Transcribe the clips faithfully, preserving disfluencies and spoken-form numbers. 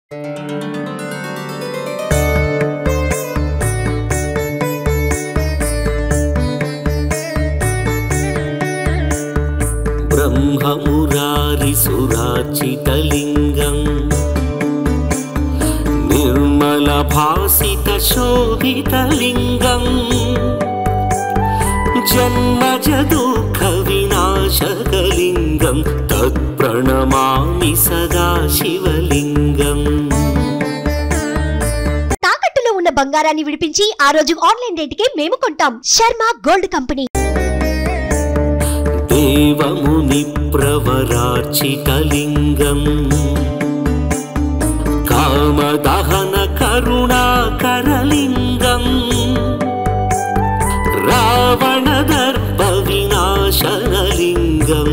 ब्रह्ममुरारिसुरार्चितलिङ्गम् निर्मलभासितशोभितलिङ्गम् जन्मजदुःखविनाशकलिङ्गम् तत्प्रणमामि सदा शिवलिङ्गम्। తాకట్టులో ఉన్న బంగారాన్ని విడిపించి ఆ రోజు ఆన్లైన్ రేటుకే మేము కొంటాం. Sharma gold company. దేవముని ప్రవరార్చితలింగం కామదహన కరుణాకరలింగం రావణదర్ప వినాశనలింగం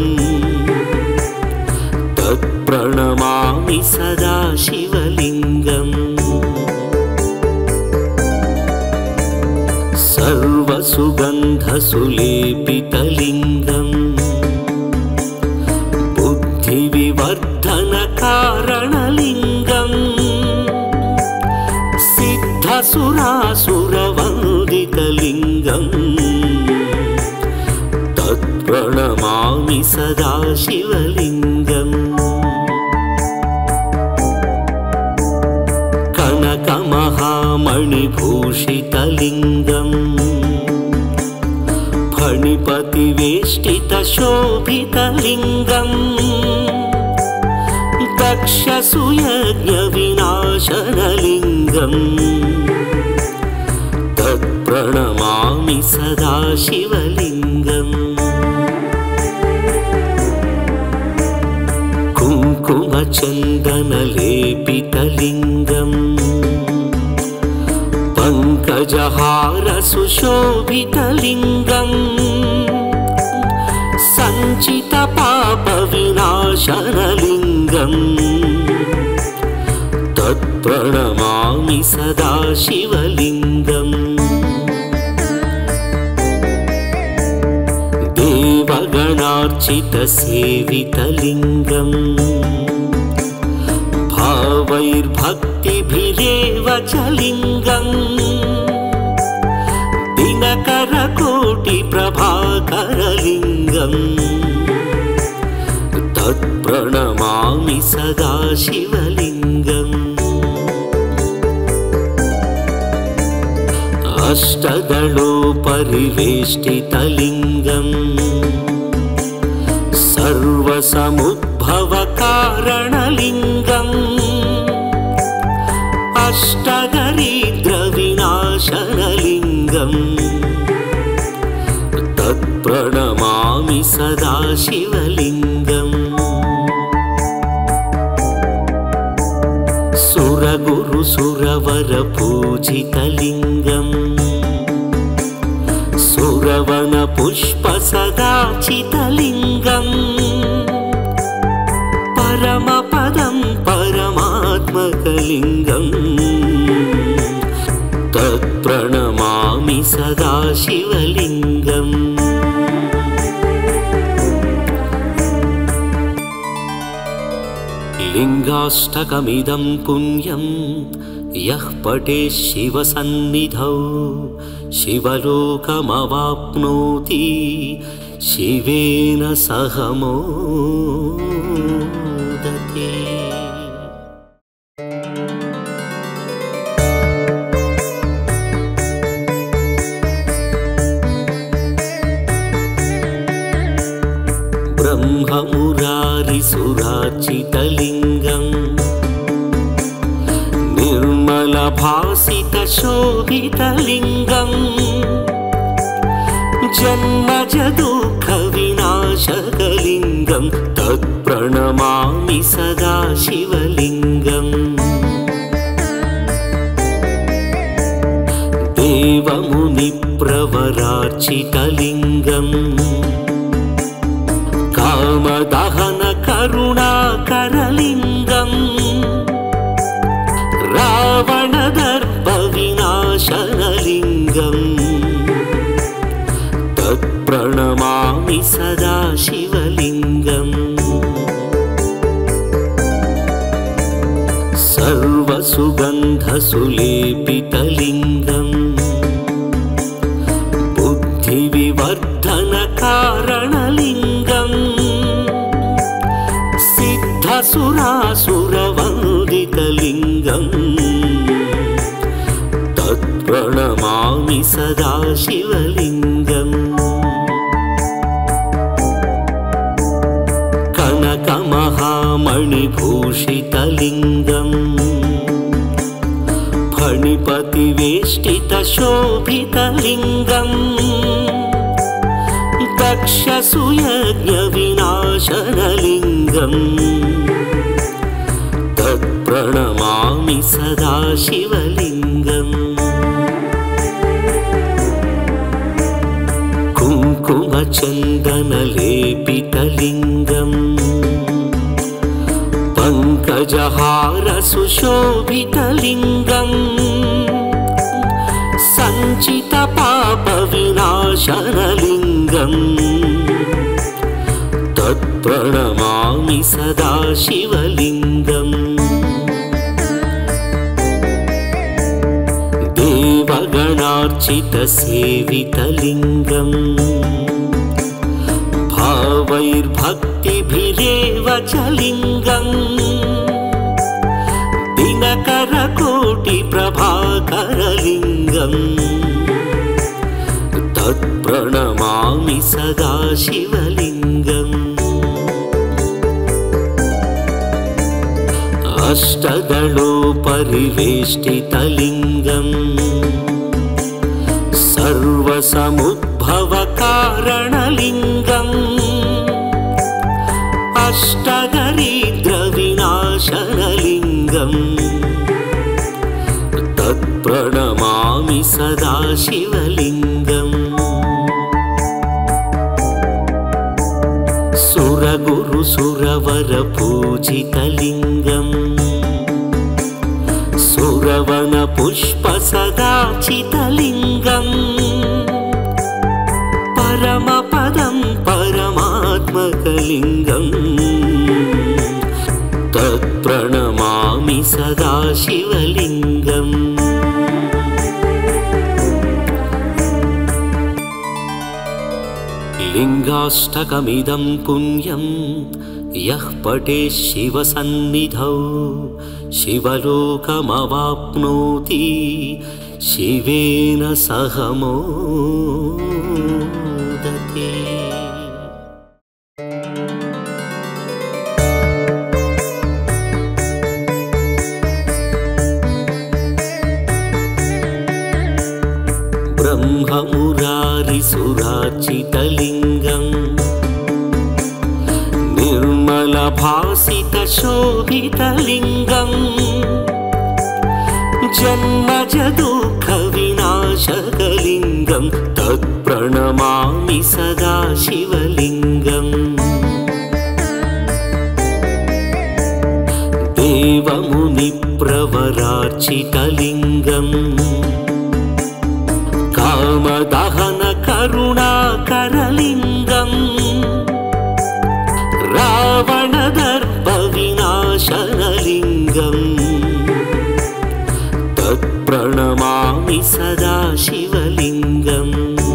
తత్ప్రణమామి సదా శివలింగం। सर्वसुगन्धसुलेपितलिङ्गम् बुद्धिविवर्धनकारणलिङ्गम् सिद्धसुरासुरवन्दितलिङ्गम् तत्प्रणमामि सदा शिवलिङ्गम्। कनकमहामणिभूषितलिङ्गम् फणिपतिवेष्टितशोभितलिङ्गम् दक्षसुयज्ञविनाशनलिङ्गम् तत्प्रणमामि सदा शिवलिङ्गम्। कुङ्कुमचन्दनलेपितलिङ्गम् पङ्कजहारसुशोभितलिङ्गम् सञ्चितपापविनाशनलिङ्गम् तत्प्रणमामि सदा शिवलिङ्गम्। देवगणार्चितसेवितलिङ्गम् भावैर्भक्तिभिरेव च लिङ्गम् दिनकरकोटिप्रभाकरलिङ्गम् तत्प्रणमामि सदा शिवलिङ्गम्। अष्टदलोपरिवेष्टितलिङ्गम् सर्वसमुद्भवकारणलिङ्गम् अष्टदरिद्रविनाशनलिङ्गम् तत्प्रणमामि सदा शिवलिङ्गम्। सुरगुरुसुरवरपूजितलिङ्गम् सुरवनपुष्पसदाचितलिङ्गम् परमपदं परमात्मकलिङ्गम् तत्प्रणमामि सदा शिवलिङ्गम्। लिङ्गाष्टकमिदं पुण्यं यः पठेत् शिवसन्निधौ शिवलोकमवाप्नोति शिवेन सह मोदते। ब्रह्ममुरारिसुरार्चितलिङ्गम् निर्मलभासितशोभितलिङ्गम् जन्मजदुःखविनाशकलिङ्गम् तत्प्रणमामि सदा शिवलिङ्गम्। देवमुनिप्रवरार्चितलिङ्गम् कामदहन करुणाकरलिङ्गम् रावणदर्प विनाशनलिङ्गम् तत्प्रणमामि सदा शिवलिङ्गम्। सर्व सर्वसुगन्धसुलेपितलिङ्गम् बुद्धिविवर्धनकारणलिङ्गम् सिद्धसुरासुरवन्दितलिङ्गम् तत्प्रणमामि सदा शिवलिङ्गम् कनकमहामणिभूषितलिङ्गम् फणिपतिवेष्टितशोभितलिङ्गम् दक्षसुयज्ञविनाशनलिङ्गम् तत्प्रणमामि सदा शिवलिङ्गम् कुङ्कुमचन्दनलेपितलिङ्गम् पङ्कजहारसुशोभितलिङ्गम् सञ्चितपापविनाशनलिङ्गम् तत्प्रणमामि सदा शिवलिङ्गम् देवगणार्चितसेवितलिङ्गम् भावैर्भक्तिभिरेव च लिङ्गम् दिनकरकोटिप्रभाकरलिङ्गम् तत्प्रणमामि सदा शिवलिङ्गम् अष्टदलोपरिवेष्टितलिङ्गम् सर्वसमुद्भवकारणलिङ्गम् अष्टदरिद्रविनाशनलिङ्गम् तत्प्रणमामि सदा शिवलिङ्गम् सुरगुरुसुरवरपूजितलिङ्गम् सुरवनपुष्पसदाचितलिङ्गम् परमपदं परमात्मकलिङ्गम् तत्प्रणमामि सदा शिवलिङ्गम् लिङ्गाष्टकमिदं पुण्यं यः पठेत् शिवसन्निधौ शिवलोकमवाप्नोति शिवेन सह मोदते। ब्रह्ममुरारिसुरार्चितलिङ्गम् निर्मलभासितशोभितलिङ्गम् जन्मजदुःखविनाशकलिङ्गम् तत्प्रणमामि सदा शिवलिङ्गम् देवमुनिप्रवरार्चितलिङ्गम् कामदहनकरुणाकरलिङ्गम् रावणदर्पविनाशनलिङ्गम् तत्प्रणमामि सदा शिवलिङ्गम्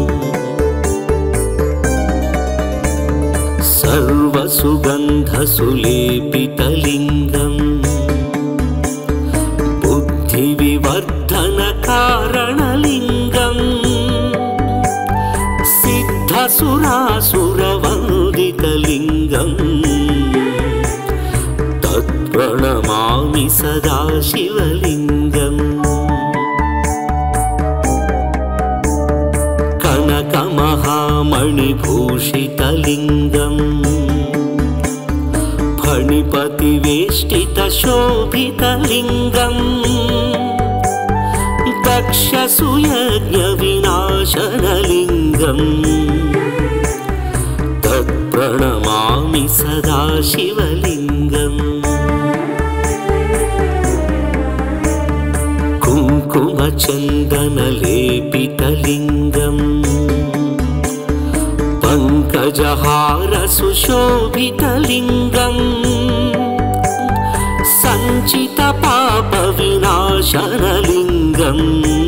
सर्वसुगन्धसुलेपितलिङ्गम् बुद्धिविवर्धनकारणलिङ्गम् सिद्धसुरासुरवन्दितलिङ्गम् तत्प्रणमामि सदा शिवलिङ्गम् कनकमहामणिभूषितलिङ्गम् फणिपतिवेष्टितशोभितलिङ्गम् दक्षसुयज्ञविनाशनलिङ्गम् तत्प्रणमामि सदा शिवलिङ्गम् कुङ्कुमचन्दनलेपितलिङ्गम् पङ्कजहारसुशोभितलिङ्गम् सञ्चितपापविना विनाशनलिङ्गम्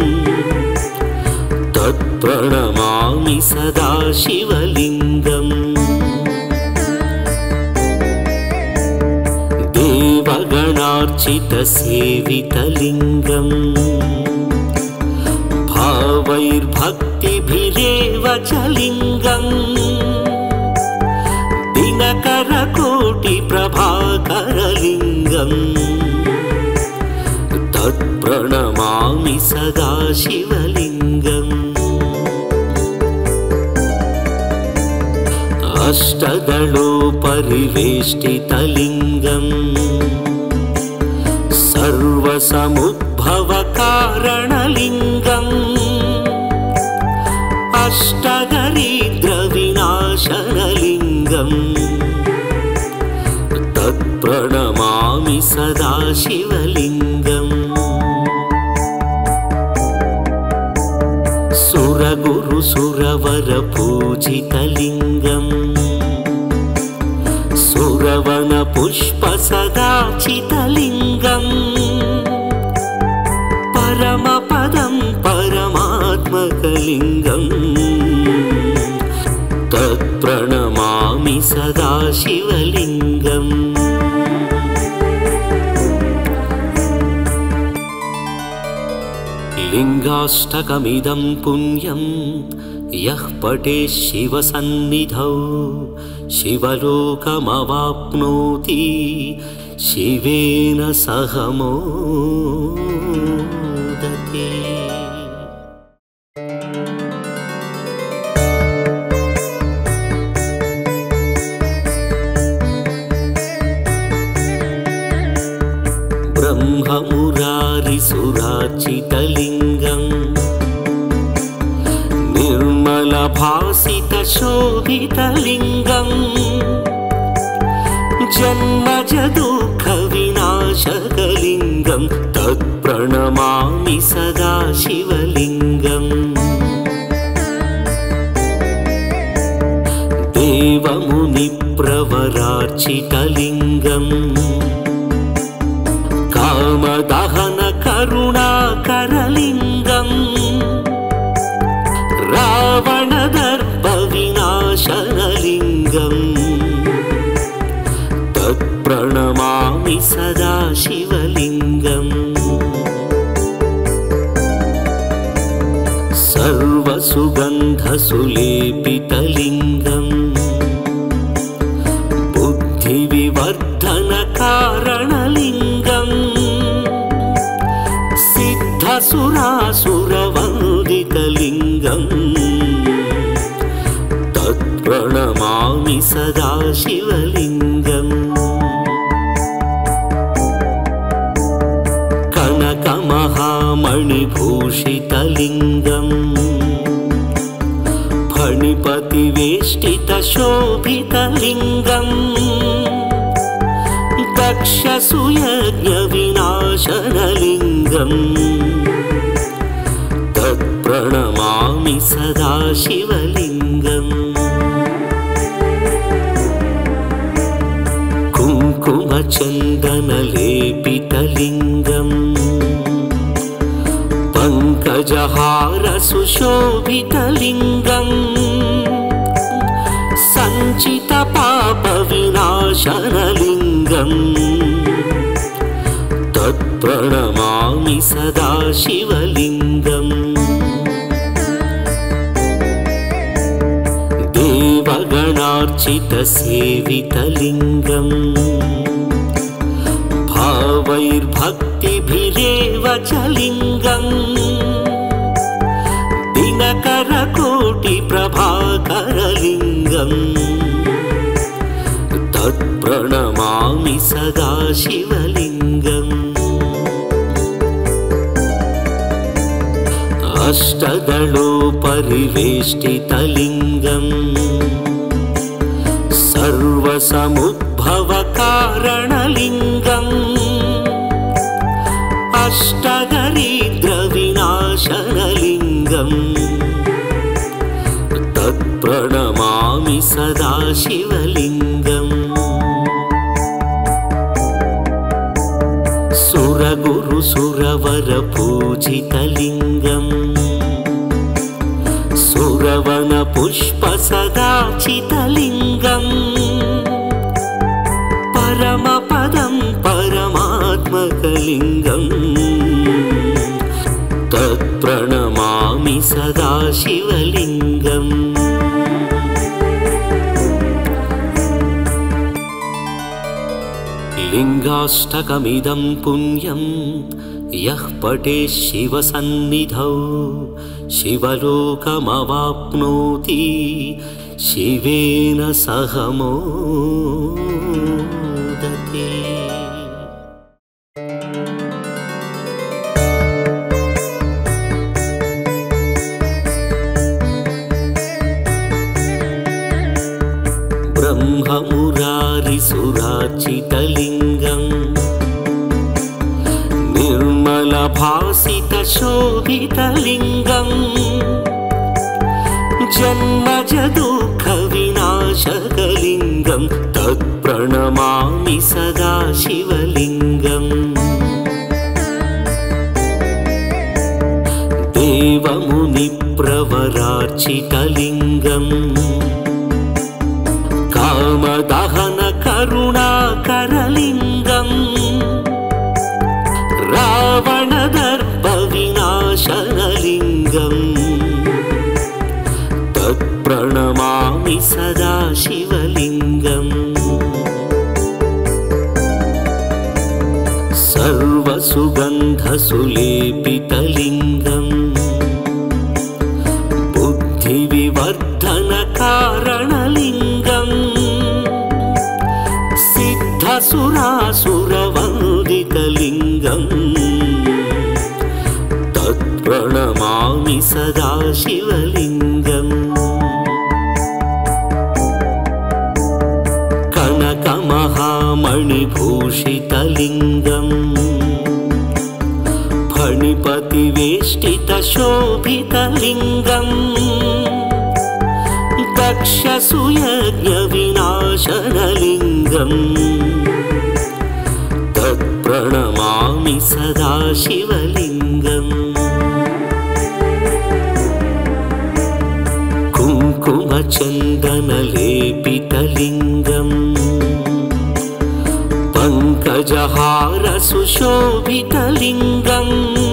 तत्प्रणमामि सदा शिवलिङ्गम् देवगणार्चितसेवितलिङ्गम् भावैर्भक्तिभिरेव च लिङ्गम् दिनकरकोटिप्रभाकरलिङ्गम् तत्प्रणमामि सदा शिवलिङ्गम् अष्टदलोपरिवेष्टितलिङ्गम् सर्वसमुद्भवकारणलिङ्गम् अष्टदरिद्रविनाशनलिङ्गम् तत्प्रणमामि सदा शिवलिङ्गम् सुरगुरुसुरवरपूजितलिङ्गम् सुरवनपुष्पसदाचितलिङ्गम् परमपदं परमात्मकलिङ्गम् तत्प्रणमामि सदा शिवलिङ्गम् लिङ्गाष्टकमिदं पुण्यं यः पठेत् शिवसन्निधौ शिवलोकमवाप्नोति शिवेन सह मोदते। ब्रह्ममुरारिसुरार्चितलिङ्गम् निर्मलभासितशोभितलिङ्गम् जन्मजदुःखविनाशकलिङ्गम् तत्प्रणमामि सदा शिवलिङ्गम् देवमुनिप्रवरार्चितलिङ्गम् कामदहनकरुणाकरलिङ्गम् रावणदर्पविनाशनलिङ्गम् तत्प्रणमामि सदा शिवलिङ्गम् सर्वसुगन्धसुलेपितलिङ्गम् बुद्धिविवर्धनकारणलिङ्गम् सिद्धसुरासुरवन्दितलिङ्गम् तत्प्रणमामि सदा शिवलिङ्गम् कनकमहामणिभूषितलिङ्गम् फणिपतिवेष्टितशोभितलिङ्गम् दक्षसुयज्ञविनाशनलिङ्गम् तत्प्रणमामि सदा शिवलिङ्गम् कुङ्कुमचन्दनलेपितलिङ्गम् पङ्कजहारसुशोभितलिङ्गम् सञ्चितपापविनाशनलिङ्गम् तत्प्रणमामि सदा शिवलिङ्गम् देवगणार्चितसेवितलिङ्गम् भावैर्भक्तिभिरेव च लिङ्गम् दिनकरकोटिप्रभाकरलिङ्गम् तत्प्रणमामि सदा शिवलिङ्गम् अष्टदलोपरिवेष्टितलिङ्गम् सर्वसमुद्भवकारणलिङ्गम् अष्टदरिद्रविनाशनलिङ्गम् तत्प्रणमामि सदा शिवलिङ्गम् सुरगुरु सुरगुरुसुरवरपूजितलिङ्गम् सुरवनपुष्पसदाचितलिङ्गम् परमपदं परमात्मकलिङ्गम् तत्प्रणमामि सदा शिवलिङ्गम् लिङ्गाष्टकमिदं पुण्यं यः पठेत् शिवसन्निधौ शिवलोकमवाप्नोति शिवेन सह मोदते। ब्रह्ममुरारिसुरार्चितलिङ्गम् निर्मलभासितशोभितलिङ्गम् जन्मजदुःखविनाशकलिङ्गम् तत्प्रणमामि सदा शिवलिङ्गम्। देवमुनिप्रवरार्चितलिङ्गम् कामदहन करुणाकरलिङ्गम् रावणदर्पविनाशनलिङ्गम् तत्प्रणमामि सदा शिवलिङ्गम्। सर्वसुगन्धसुलेपितलिङ्गम् बुद्धिविवर्धनकारणलिङ्गम् सिद्धसुरासुरवन्दितलिङ्गम् तत्प्रणमामि सदा शिवलिङ्गम्। कनकमहामणिभूषितलिङ्गम् फणिपतिवेष्टितशोभितलिङ्गम् दक्षसुयज्ञविनाशनलिङ्गम् तत्प्रणमामि सदा शिवलिङ्गम्। कुङ्कुमचन्दनलेपितलिङ्गम् पङ्कजहारसुशोभितलिङ्गम्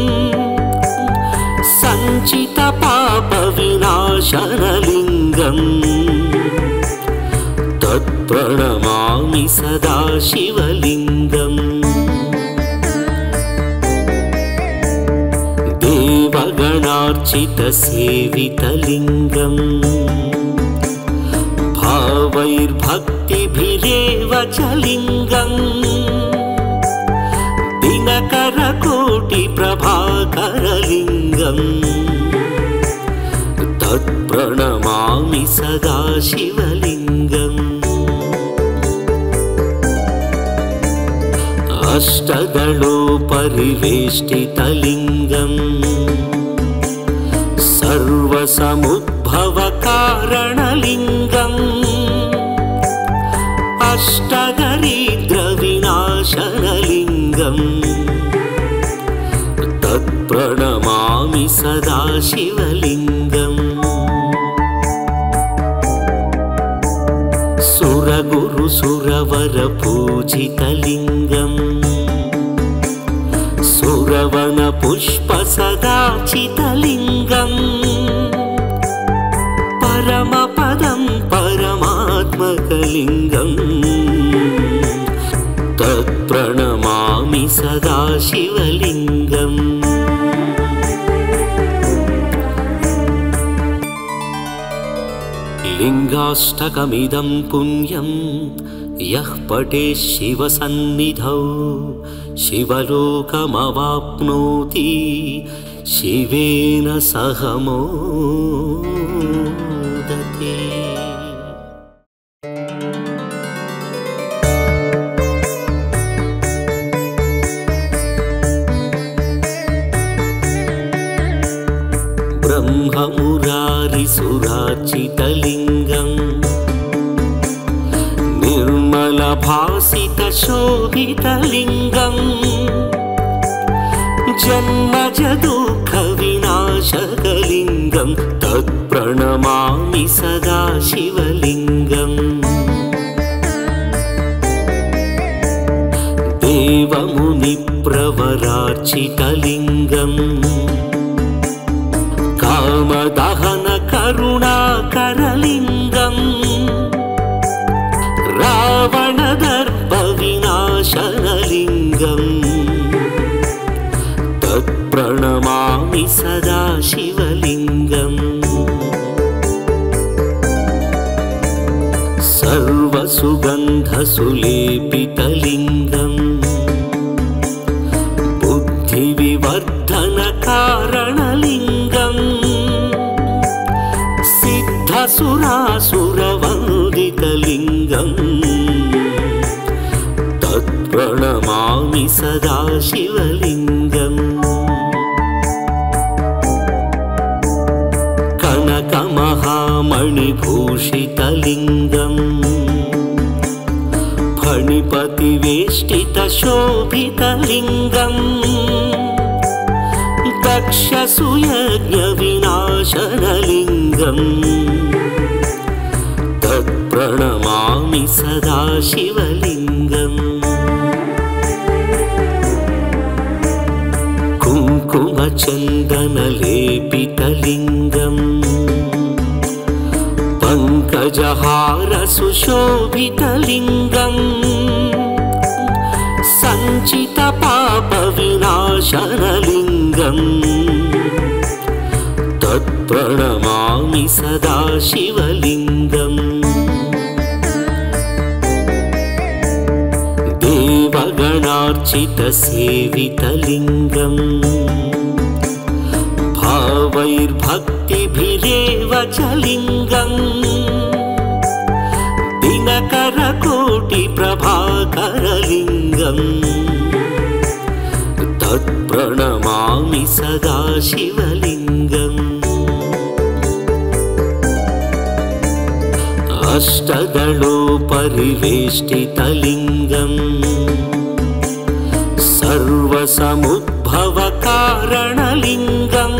सञ्चितपापविनाशनलिङ्गम् तत्प्रणमामि सदा शिवलिङ्गम्। देवगणार्चितसेवितलिङ्गम् भावैर्भक्तिभिरेव च लिङ्गम् दिनकरकोटिप्रभाकरलिङ्गम् तत्प्रणमामि सदा शिवलिङ्गम्। अष्टदलोपरिवेष्टितलिङ्गम् सर्वसमुद्भवकारणलिङ्गम् अष्टदरिद्रविनाशनलिङ्गम् तत्प्रणमामि सदा शिवलिङ्गम्। सुरगुरुसुरवरपूजितलिङ्गम् सुरवनपुष्पसदाचितलिङ्गम् परमपदं परमात्मकलिङ्गम् तत्प्रणमामि सदा शिवलिङ्गम्। लिङ्गाष्टकमिदं पुण्यं यः पठेत् शिवसन्निधौ शिवलोकमवाप्नोति शिवेन सह मोदते। ब्रह्ममुरारिसुरार्चितलिङ्गम् निर्मलभासितशोभितलिङ्गम् जन्मज दुःखविनाशकलिङ्गं तत्प्रणमामि सदा शिवलिङ्गम् देवमुनिप्रवरार्चितलिङ्गम् कामदहनकरुणाकरलिङ्गम् रावणदर्पविनाशनलिङ्गम् तत्प्रणमामि सदा शिवलिङ्गम् सर्वसुगन्धसुलेपितलिङ्गम् बुद्धिविवर्धनकारणलिङ्गम् सिद्धसुरासुरवन्दितलिङ्गम् तत्प्रणमामि सदा शिवलिङ्गम् कनकमहामणिभूषितलिङ्गम् फणिपतिवेष्टितशोभितलिङ्गम् दक्षसुयज्ञविनाशनलिङ्गम् तत्प्रणमामि सदा शिवलिङ्गम् कुङ्कुमचन्दनलेपितलिङ्गम् पङ्कजहारसुशोभितलिङ्गम् सञ्चितपापविनाशनलिङ्गम् तत्प्रणमामि सदा शिवलिङ्गम् देवगणार्चितसेवितलिङ्गम् भावैर्भक्तिभिरेव च लिङ्गम् दिनकरकोटिप्रभाकरलिङ्गम् तत्प्रणमामि सदा शिवलिङ्गम् अष्टदलोपरिवेष्टितलिङ्गम् सर्वसमुद्भवकारणलिङ्गम्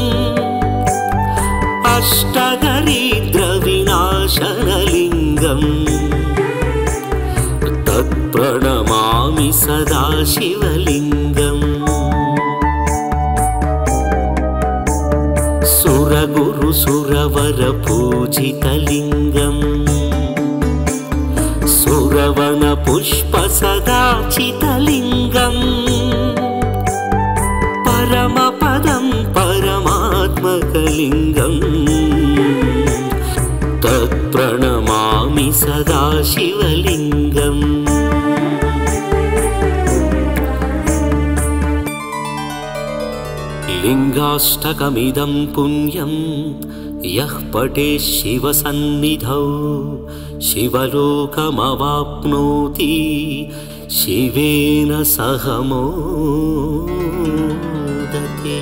अष्टदरिद्रविनाशनलिङ्गम् तत्प्रणमामि सदा शिवलिङ्गम् सुरगुरुसुरवरपूजितलिङ्गम् सुरवनपुष्पसदाचितलिङ्गम् परमपदं परमात्मकलिङ्गम् तत्प्रणमामि सदा शिवलिङ्गम् लिङ्गाष्टकमिदं पुण्यं यः पठेत् शिवसन्निधौ शिवलोकमवाप्नोति शिवेन सह मोदते।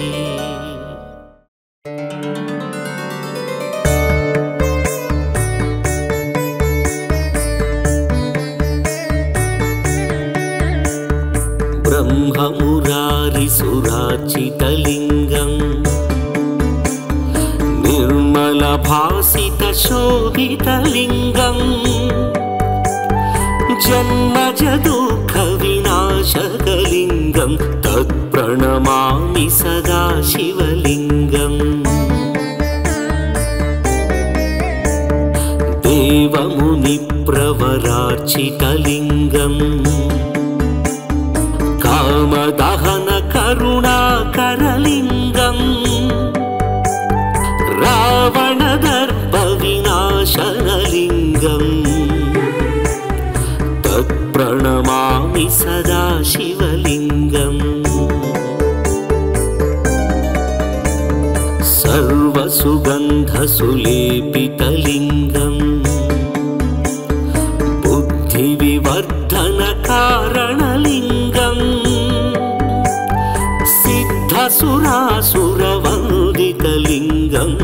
ब्रह्ममुरारिसुरार्चितलिङ्गम् निर्मलभासितशोभितलिङ्गम् जन्मज दुःखविनाशकलिङ्गं तत्प्रणमामि सदा शिवलिङ्गम् देवमुनिप्रवरार्चितलिङ्गम् कामदहनकरुणाकरलिङ्गम् रावणदर्पविनाशनलिङ्गम् तत्प्रणमामि सदा शिवलिङ्गम् सर्वसुगन्धसुलेपितलिङ्गम् बुद्धिविवर्धनकारणलिङ्गम् सिद्धसुरासुरवन्दितलिङ्गम्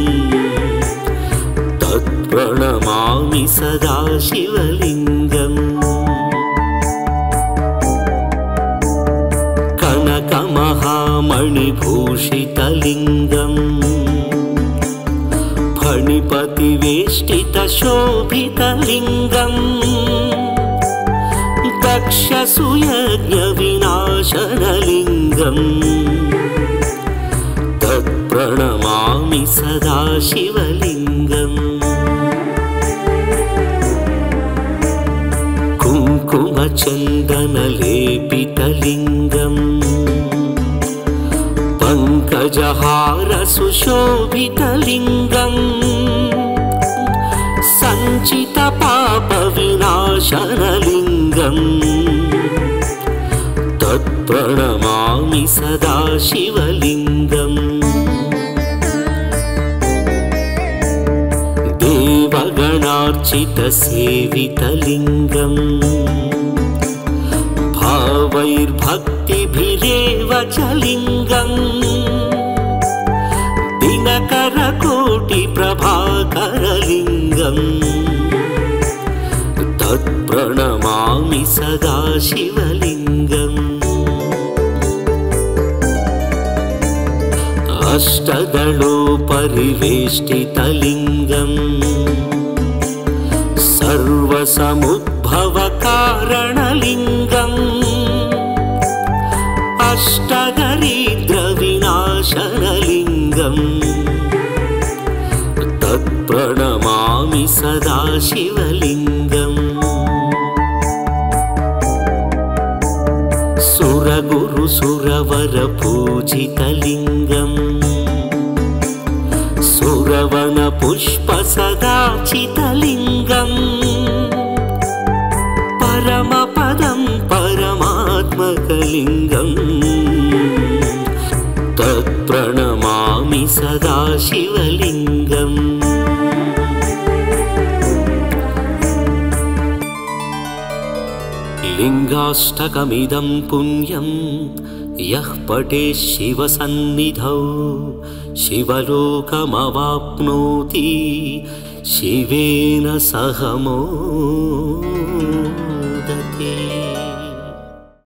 तत्प्रणमामि सदा शिवलिङ्गम् कनकमहा फणिभूषितलिङ्गम् फणिपतिवेष्टितशोभितलिङ्गम् दक्षसुयज्ञविनाशनलिङ्गम् तत्प्रणमामि सदा शिवलिङ्गम् कुङ्कुमचन्दनलेपितलिङ्गम् पङ्कजहारसुशोभितलिङ्गम् सञ्चितपापविनाशनलिङ्गम् तत्प्रणमामि सदा शिवलिङ्गम् देवगणार्चितसेवितलिङ्गम् भावैर्भक्तिभिरेव च लिङ्गम् दिनकरकोटिप्रभाकरलिङ्गम् तत्प्रणमामि सदा शिवलिङ्गम् अष्टदलोपरिवेष्टितलिङ्गम् सर्वसमुद्भवकारणलिङ्गम् अष्टदरिद्रविनाशनलिङ्गम् तत्प्रणमामि सदा शिवलिङ्गम् सुरगुरुसुरवरपूजितलिङ्गम् सुरवनपुष्पसदाचितलिङ्गम् परमपदं परमात्मकलिङ्गम् तत्प्रणमामि सदा शिवलिङ्गम् लिङ्गाष्टकमिदं पुण्यं यः पठेत् शिवसन्निधौ शिवलोकमवाप्नोति शिवेन सह मोदते।